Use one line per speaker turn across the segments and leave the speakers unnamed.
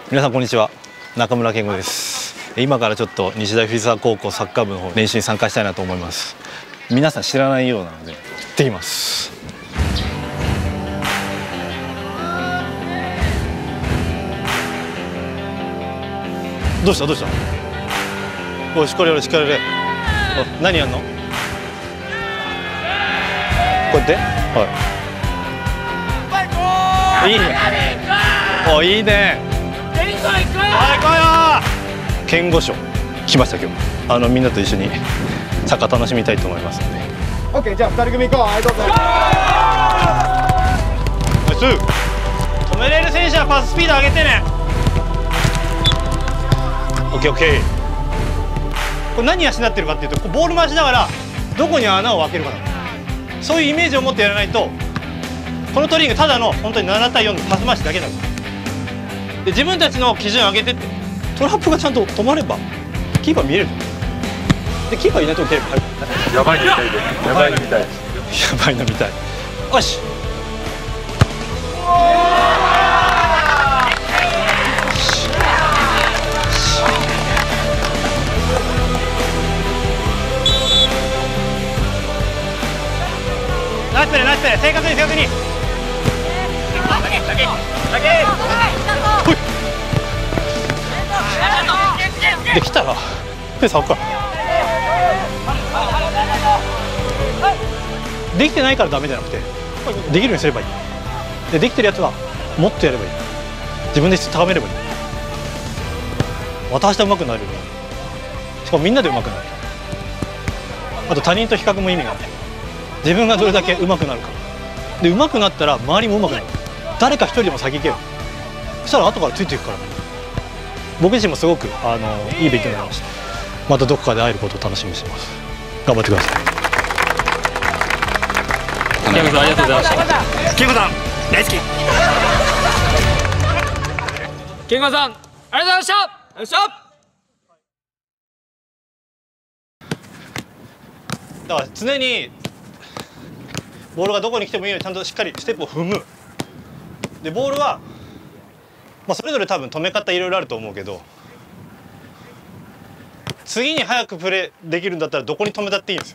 皆さんこんにちは、中村健吾です。今からちょっと日大藤沢高校サッカー部の方練習に参加したいなと思います。皆さん知らないようなので行ってきます。どうしたどうした。おい、しっかりやれしっかりやれ。何やんの？こうやって、はい、いいね。お、いいね。はい、来いよ。健吾賞来ました今日。みんなと一緒にサッカー楽しみたいと思いますので。
オッケー、じゃあ2人組行こう。はい、どうぞ。
ナイス。止めれる選手はパススピード上げてね。オッケーオッケー。これ何養ってるかっていうと、ボール回しながらどこに穴を開けるかな。そういうイメージを持ってやらないと、このトレーニングただの本当に7対4のパス回しだけなんです。で、自分たちの基準を上げてって、トラップがちゃんと止まればキーパー見えるじゃん。で、キーパーいないとこ蹴れば入る。
やばいの見たいです。やばいの見たい。
やばいの見たい。よし。ナイスプレーナイスプレー。正確に正確に。できたらペース上がるから。できてないからダメじゃなくて、できるようにすればいい。で、できてるやつはもっとやればいい。自分で質高めればいい。私は上手くなれる。しかもみんなで上手くなる。あと他人と比較も意味がある。自分がどれだけ上手くなるかで、上手くなったら周りも上手くなる。誰か一人でも先行けよ。そしたら後からついていくから。僕自身もすごくいい勉強になりました。またどこかで会えることを楽しみにしてます。頑張ってください。健吾さんありがとうございました。健吾さん大好き。
健吾さんありがとうございました。よっしゃ。
だから常にボールがどこに来てもいいようにちゃんとしっかりステップを踏む。で、ボールはそれぞれ多分止め方いろいろあると思うけど、次に早くプレーできるんだったらどこに止めたっていいんですよ。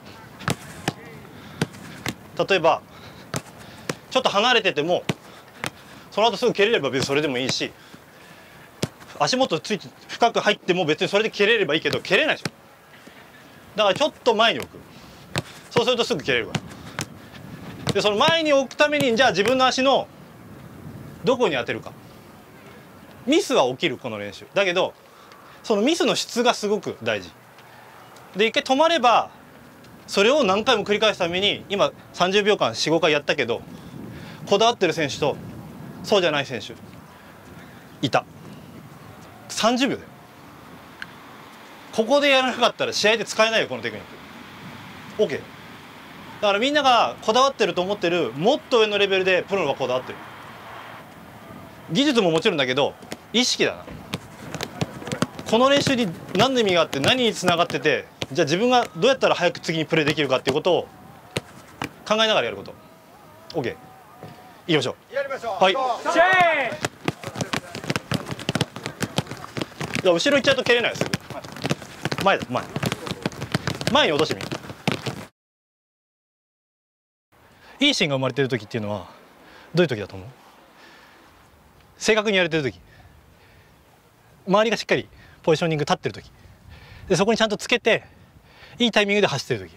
例えばちょっと離れててもその後すぐ蹴れれば別にそれでもいいし、足元ついて深く入っても別にそれで蹴れればいいけど蹴れないでしょ。だからちょっと前に置く。そうするとすぐ蹴れるから。で、その前に置くためにじゃあ自分の足のどこに当てるか。ミスは起きるこの練習だけど、そのミスの質がすごく大事で、一回止まればそれを何回も繰り返すために、今30秒間 4,5 回やったけど、こだわってる選手とそうじゃない選手いた。30秒だよ。ここでやらなかったら試合で使えないよこのテクニック。 OK。 だからみんながこだわってると思ってるもっと上のレベルでプロはこだわってる。技術ももちろんだけど意識だな。この練習に何の意味があって何につながってて、じゃあ自分がどうやったら早く次にプレーできるかっていうことを考えながらやること。 OK。 いきましょう。
やりましょう。
はい。
シェ
いや、後ろ行っちゃうと蹴れないです。前だ、前に落としてみる。いいシーンが生まれてる時っていうのはどういう時だと思う？正確にやれてる時、周りがしっかりポジショニング立ってる時で、そこにちゃんとつけていいタイミングで走ってる時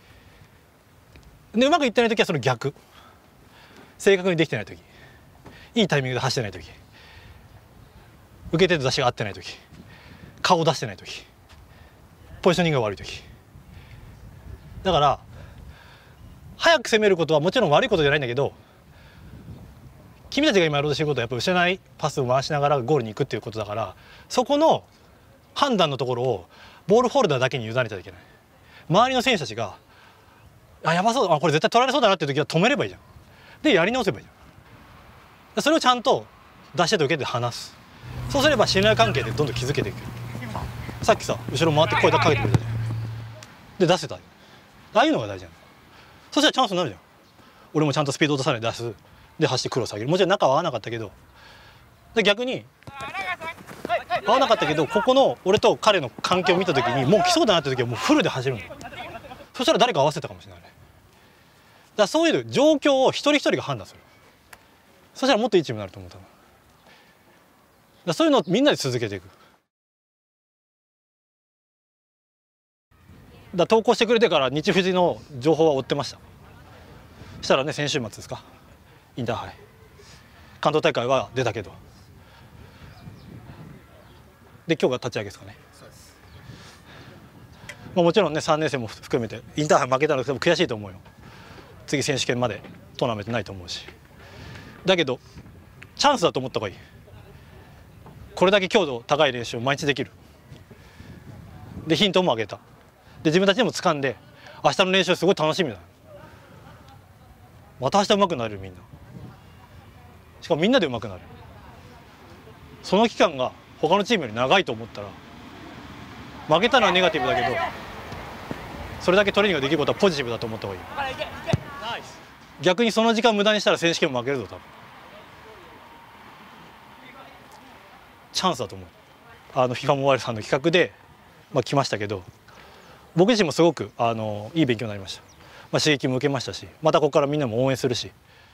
で、うまくいってない時はその逆、正確にできてない時、いいタイミングで走ってない時、受け手と出しが合ってない時、顔を出してない時、ポジショニングが悪い時だから、早く攻めることはもちろん悪いことじゃないんだけど、君たちが今やろうとしてることはやっぱ失ないパスを回しながらゴールに行くっていうことだから、そこの判断のところをボールホルダーだけに委ねちゃいけない。周りの選手たちがやばそうだ、これ絶対取られそうだなっていう時は止めればいいじゃん。で、やり直せばいいじゃん。それをちゃんと出し手と受け手で離す。そうすれば信頼関係でどんどん築けていく。さっきさ、後ろ回って声かけてくれたじゃん。で、出せた。ああいうのが大事なの。そしたらチャンスになるじゃん。俺もちゃんとスピード落とさないで出す。で、走ってクロス上げる。もちろん中は合わなかったけど、で逆に合わなかったけど、ここの俺と彼の関係を見た時にもう来そうだなって時はもうフルで走るの。そしたら誰か合わせたかもしれないね。だからそういう状況を一人一人が判断する。そしたらもっといいチームになると思う。多分だそういうのをみんなで続けていく。だ投稿してくれてから日富士の情報は追ってました。そしたらね、先週末ですか、インターハイ関東大会は出たけど、で今日が立ち上げですかね。まあ、もちろんね3年生も含めてインターハイ負けたので悔しいと思うよ。次選手権までトーナメントないと思うし、だけどチャンスだと思った方がいい。これだけ強度高い練習を毎日できる。でヒントもあげた。で自分たちでも掴んで、明日の練習すごい楽しみだ。また明日上手くなれるみんな。しかもみんなで上手くなる。その期間が他のチームより長いと思ったら、負けたのはネガティブだけど、それだけトレーニングができることはポジティブだと思った方がいい。逆にその時間無駄にしたら選手権も負けるぞ多分。チャンスだと思う。FIFA モバイルさんの企画で、来ましたけど、僕自身もすごくいい勉強になりました。刺激も受けましたし、またここからみんなも応援するし、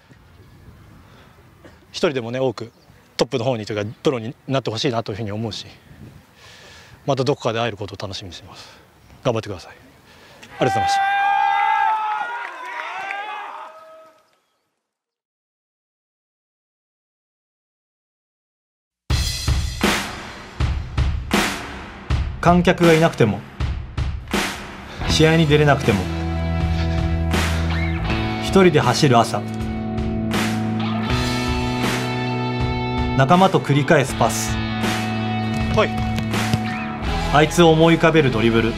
一人でもね多くトップの方にというかプロになってほしいなというふうに思うし、またどこかで会えることを楽しみにしています。頑張ってください。ありがとうございました。
観客がいなくても、試合に出れなくても、一人で走る朝、仲間と繰り返すパス、
はい、
あいつを思い浮かべるドリブル、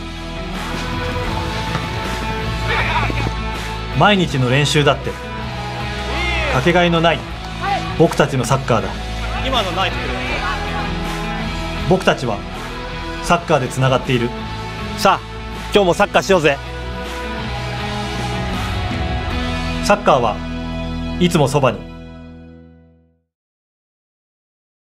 毎日の練習だってかけがえのない僕たちのサッカーだ。
今のナイスプレー。
僕たちはサッカーでつながっている。
さあ今日もサッカーしようぜ。
サッカーはいつもそばに。